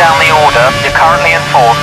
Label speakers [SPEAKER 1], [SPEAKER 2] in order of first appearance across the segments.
[SPEAKER 1] down the order. You're currently in fourth.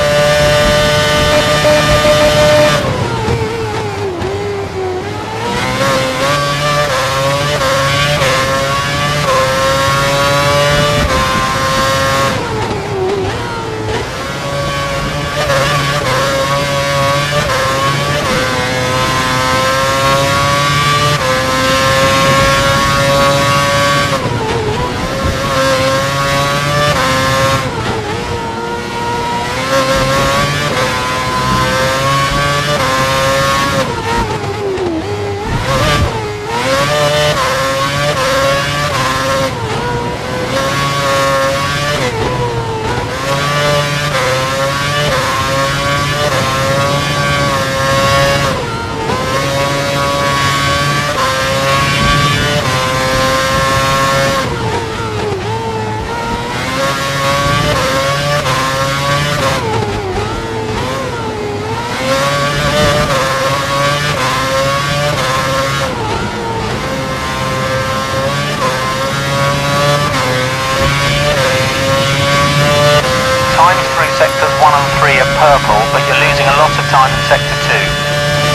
[SPEAKER 1] Sectors 1 and 3 are purple, but you're losing a lot of time in Sector 2.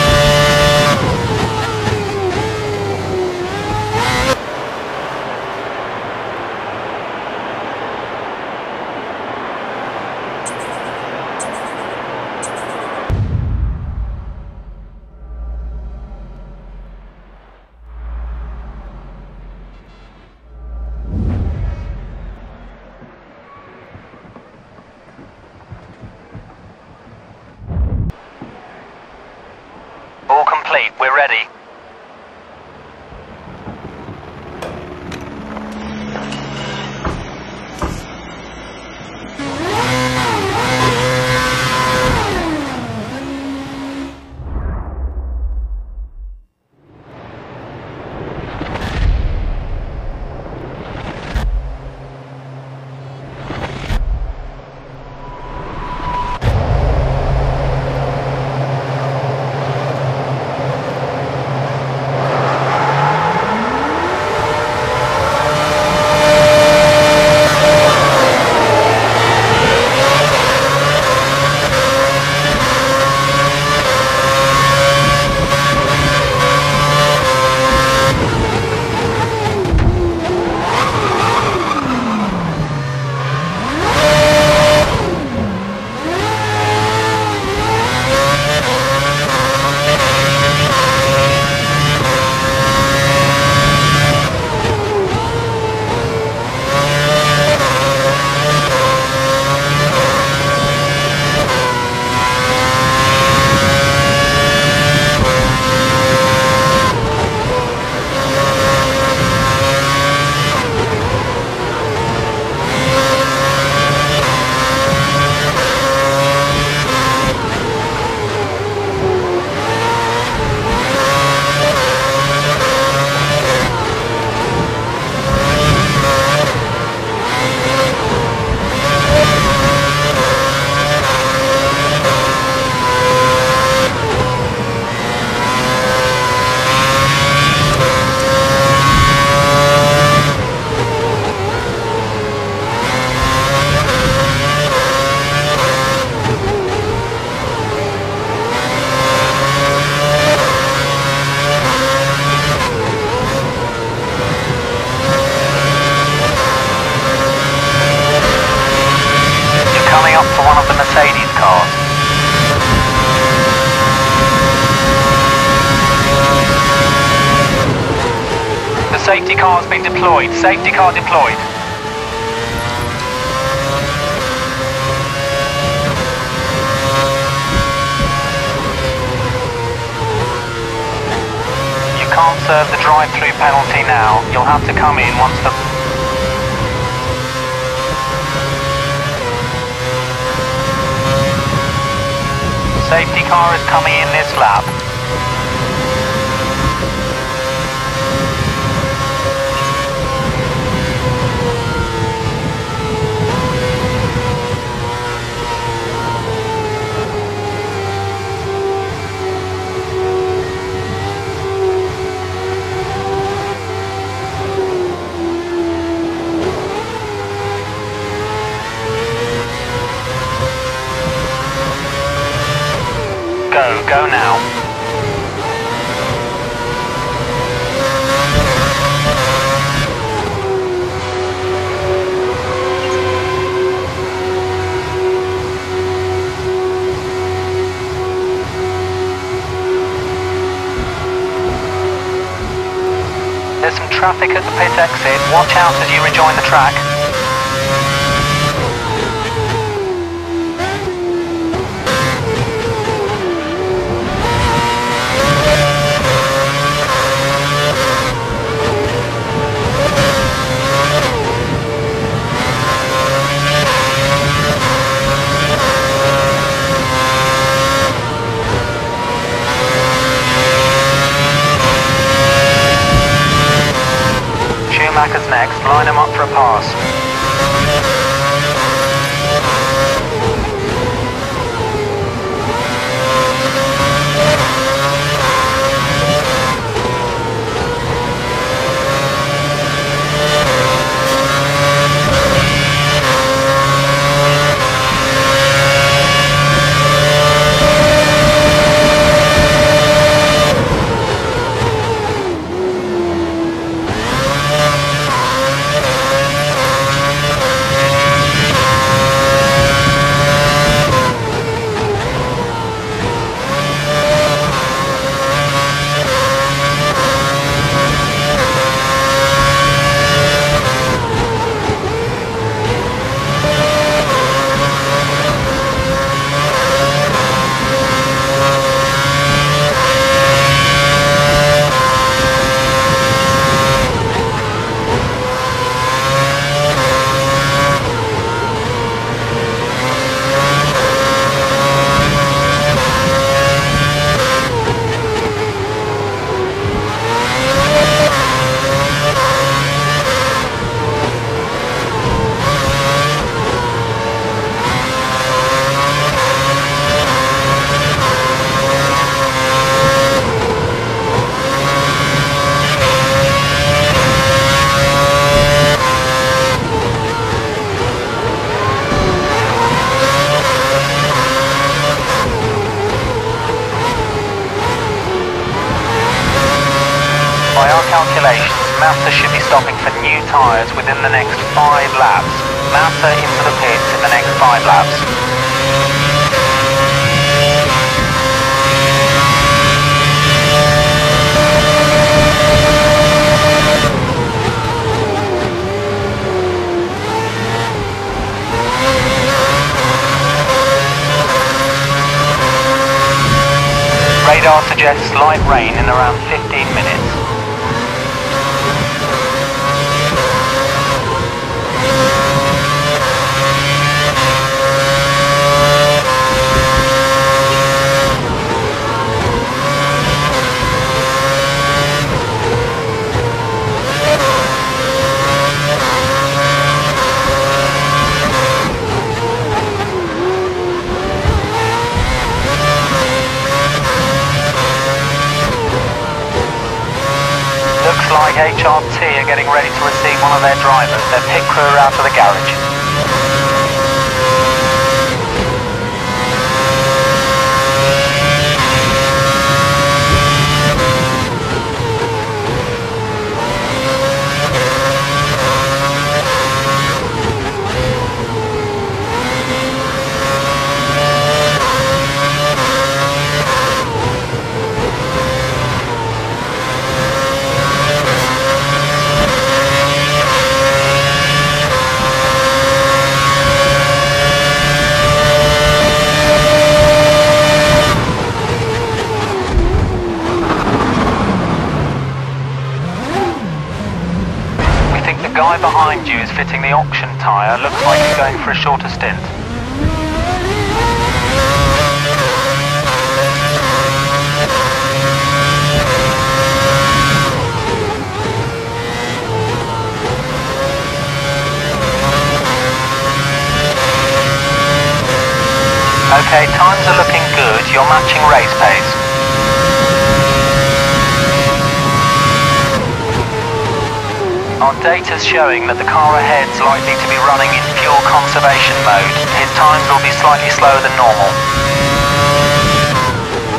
[SPEAKER 1] All complete, we're ready. cars. The safety car has been deployed. Safety car deployed. You can't serve the drive-through penalty now. You'll have to come in once the... Safety car is coming in this lap. Go now. There's some traffic at the pit exit. Watch out as you rejoin the track. Schumacher's next, line him up for a pass. By our calculations, Massa should be stopping for new tyres within the next 5 laps. Massa into the pits in the next 5 laps. Radar suggests light rain in around 15 minutes. Looks like HRT are getting ready to receive one of their drivers. Their pit crew are out of the garage. The guy behind you is fitting the option tyre. Looks like he's going for a shorter stint. Okay, times are looking good. You're matching race pace. Our data's showing that the car ahead's likely to be running in fuel conservation mode. His times will be slightly slower than normal.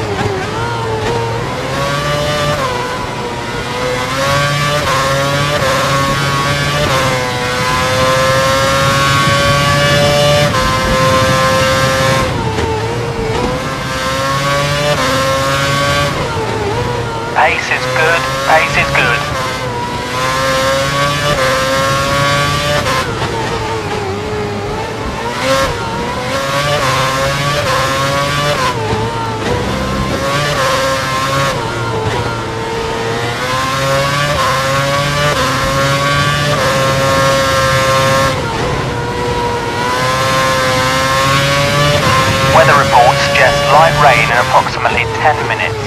[SPEAKER 1] slight rain in approximately 10 minutes.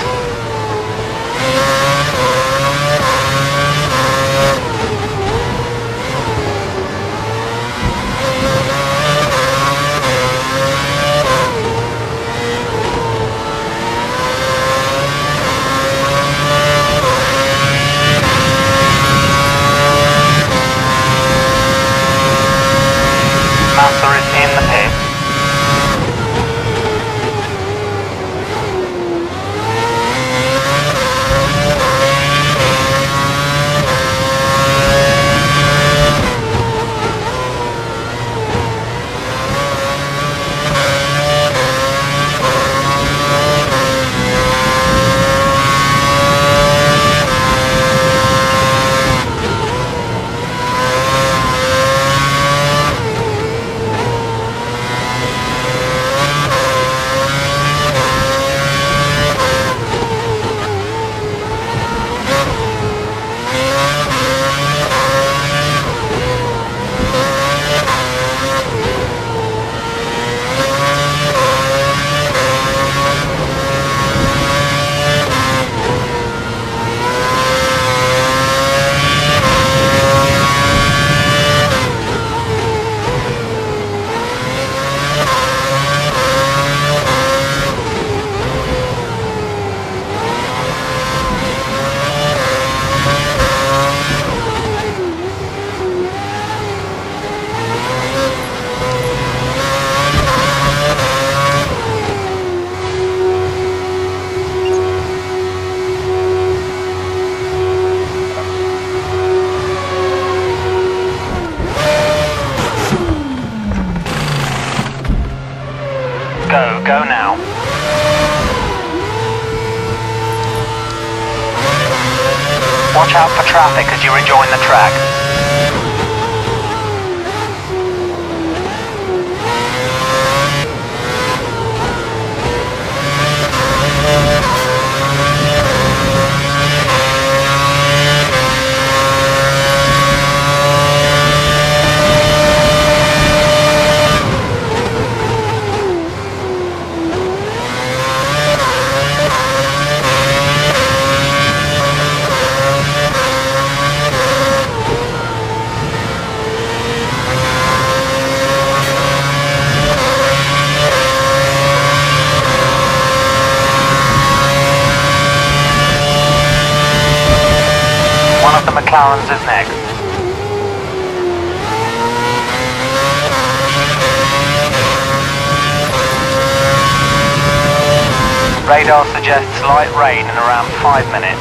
[SPEAKER 1] Massa is in the pit. Go now. Watch out for traffic as you rejoin the track. One of the McLarens is next. Radar suggests light rain in around 5 minutes.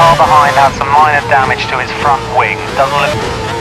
[SPEAKER 1] car behind has some minor damage to its front wing. Doesn't look...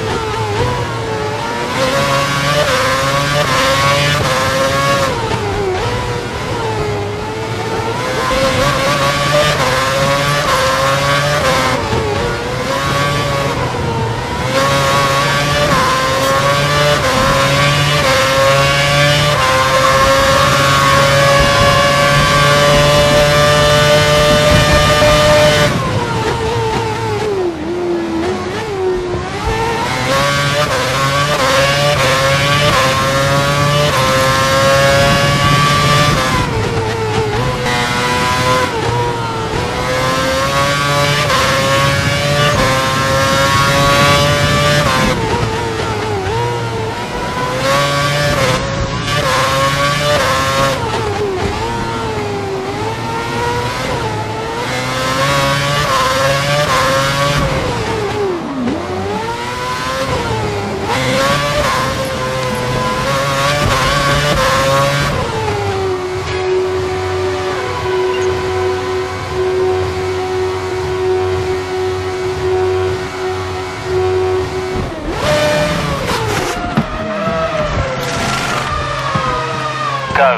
[SPEAKER 1] Go.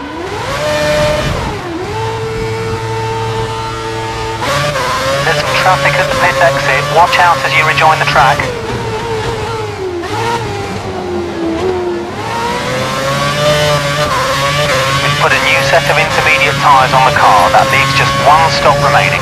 [SPEAKER 1] There's some traffic at the pit exit. Watch out as you rejoin the track. We've put a new set of intermediate tyres on the car. That leaves just one stop remaining.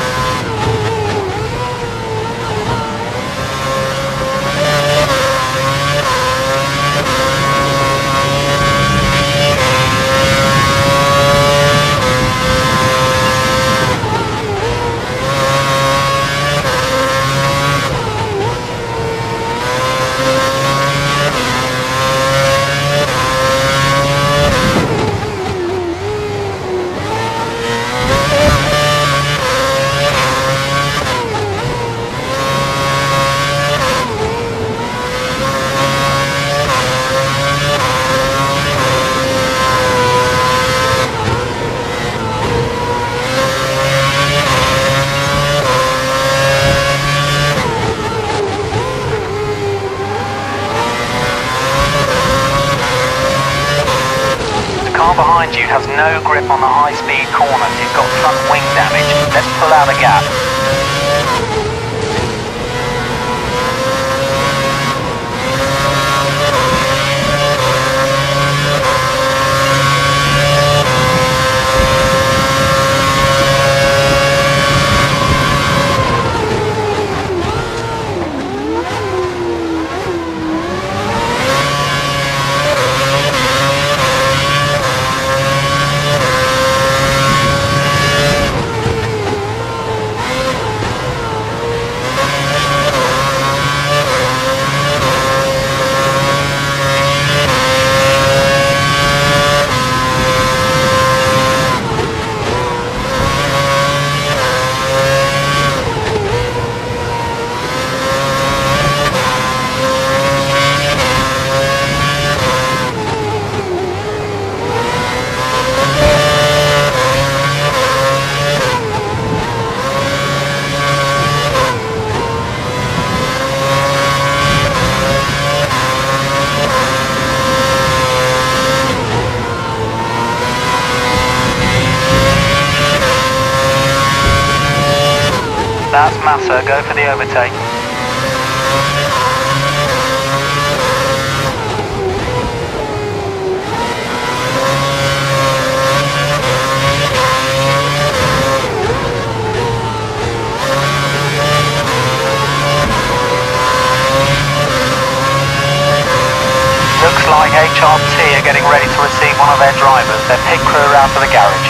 [SPEAKER 1] Behind you has no grip on the high-speed corners. He's got front wing damage. Let's pull out a gap. That's Massa, go for the overtake. Looks like HRT are getting ready to receive one of their drivers. Their pit crew are out to the garage.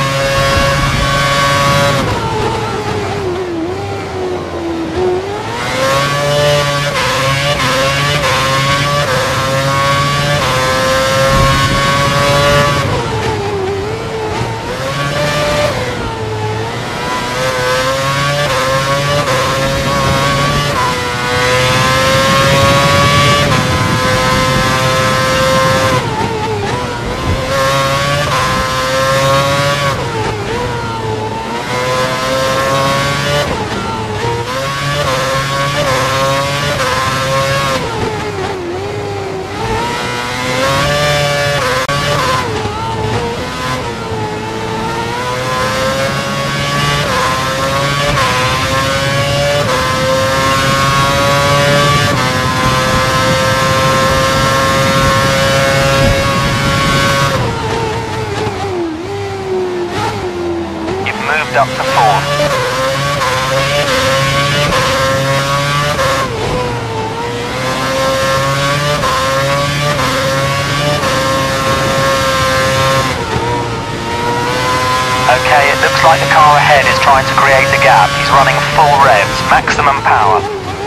[SPEAKER 1] like the car ahead is trying to create a gap. He's running full revs, maximum power.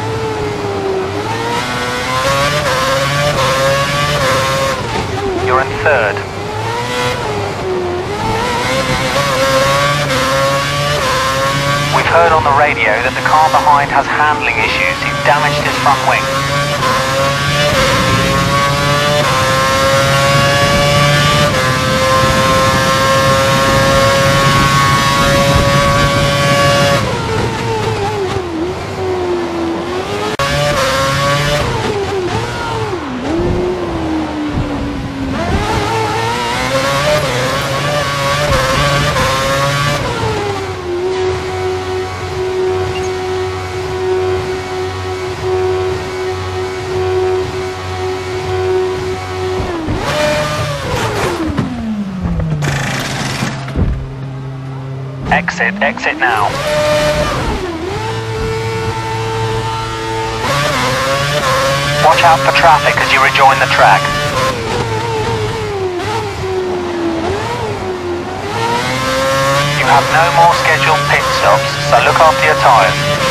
[SPEAKER 1] You're in third. We've heard on the radio that the car behind has handling issues. He's damaged his front wing. Exit now. Watch out for traffic as you rejoin the track. You have no more scheduled pit stops, so look after your tyres.